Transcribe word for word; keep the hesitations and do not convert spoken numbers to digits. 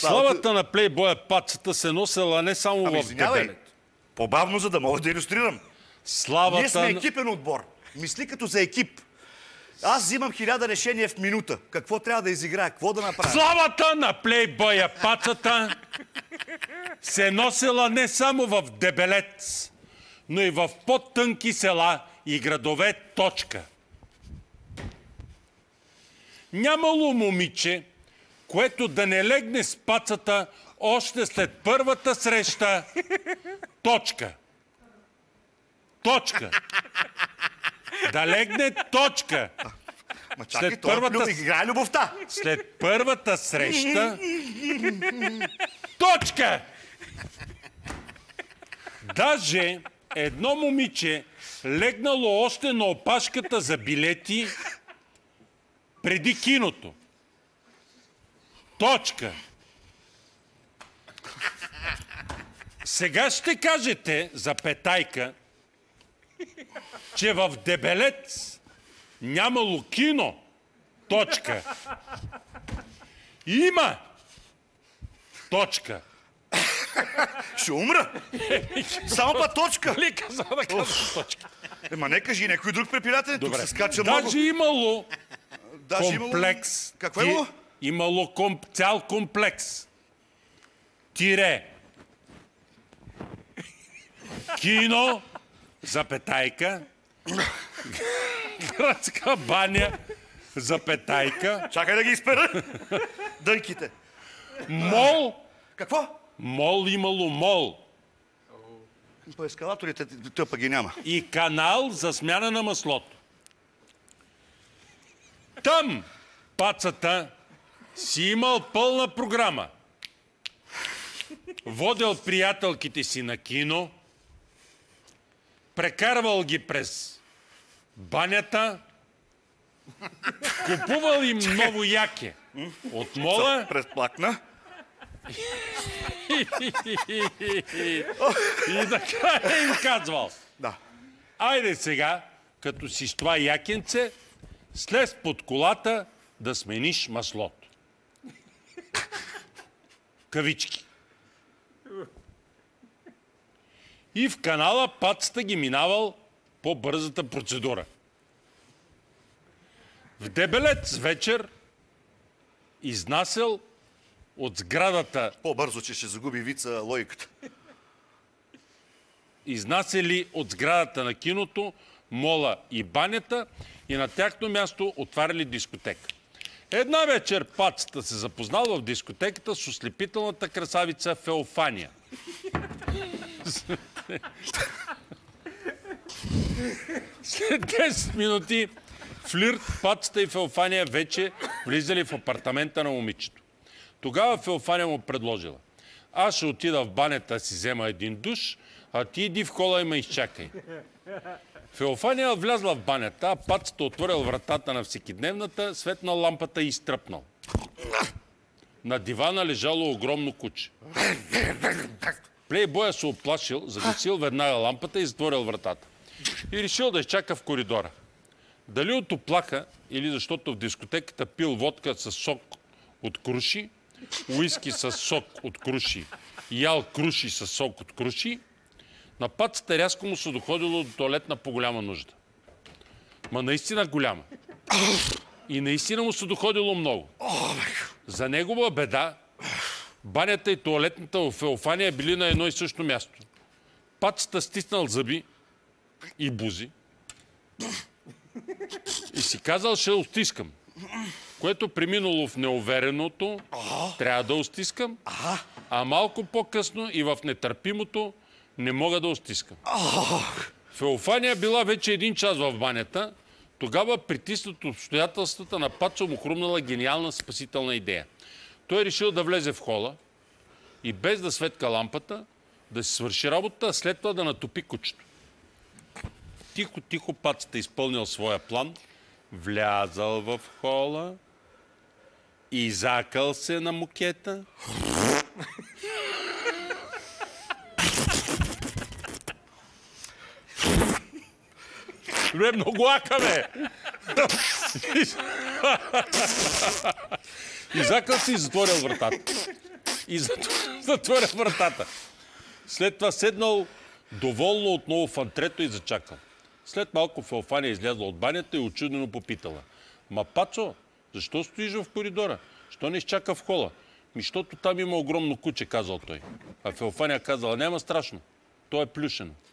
Славата на плейбоя пацата се носела не само ами, в дебелето. По-бавно, за да мога да илюстрирам. Славата... Ние сме екипен отбор. Мисли като за екип. Аз взимам хиляда решения в минута. Какво трябва да изиграя, какво да направя? Славата на плейбоя пацата се носела не само в Дебелец, но и в по-тънки села и градове. Точка. Нямало момиче, което да не легне с пацата още след първата среща. Точка. Точка. Да легне точка. Ма чакай, след първата... играе любовта. След първата среща... Точка! Даже едно момиче легнало още на опашката за билети преди киното. Точка! Сега ще кажете за Петайка, че в Дебелец нямало кино. Точка. Има. Точка. Ще умра. Само па точка. Ли каза да казваш точка? Ема не кажи, някой друг препирателен тук се скача много. Даже имало Даже комплекс. Имало... Какво е имало? Имало комп... цял комплекс. Тире. Кино за Петайка. Градска баня за Петайка. Чакай да ги изпера. Дънките. Мол. Какво? Мол имало мол. По ескалаторите тъпа пък ги няма. И канал за смяна на маслото. Там пацата си имал пълна програма. Водел приятелките си на кино, прекарвал ги през банята, купувал им ново яке от мола. През плакна. И накрая им казвал. Да. Айде сега, като си с това якенце, слез под колата да смениш маслото. Кавички. И в канала пацата ги минавал по-бързата процедура. В Дебелец вечер изнасял от сградата... По-бързо, че ще загуби вица логиката. Изнасяли от сградата на киното, мола и банята и на тяхно място отваряли дискотека. Една вечер пацата се запознал в дискотеката с ослепителната красавица Феофания. След десет минути флирт, пацата и Феофания вече влизали в апартамента на момичето. Тогава Феофания му предложила: аз ще отида в банята да си взема един душ, а ти иди в хола и ме изчакай. Феофания влязла в банята, а пацата отворил вратата на всекидневната, светнал лампата и изтръпнал. На дивана лежало огромно куче. Плейбоя се оплашил, загасил веднага лампата и затворил вратата. И решил да изчака в коридора. Дали от оплаха, или защото в дискотеката пил водка с сок от круши, уиски с сок от круши, ял круши с сок от круши, на пацата рязко му се доходило до тоалетна по голяма нужда. Ма наистина голяма. И наистина му се доходило много. За негова беда, банята и тоалетната в Феофания били на едно и също място. Пацата стиснал зъби и бузи и си казал: ще устискам. Което преминуло в неувереното, трябва да устискам, а малко по-късно и в нетърпимото, не мога да устискам. Феофания била вече един час в банята, тогава притиснат обстоятелствата на Пацо му хрумнала гениална спасителна идея. Той решил да влезе в хола и без да светка лампата, да си свърши работа, а след това да натопи кучето. Тихо-тихо пацата изпълнил своя план, влязал в хола, изакал се на мукета. Бе, много ака, бе! Изакал се и затворил вратата. и затворя вратата. След това седнал доволно отново в антрето и зачакал. След малко Феофания излязла от банята и очудено попитала. Ма, Пацо, защо стоиш в коридора? Що не изчака в хола? Ми, защото там има огромно куче, казал той. А Феофания казала, няма страшно. То е плюшено.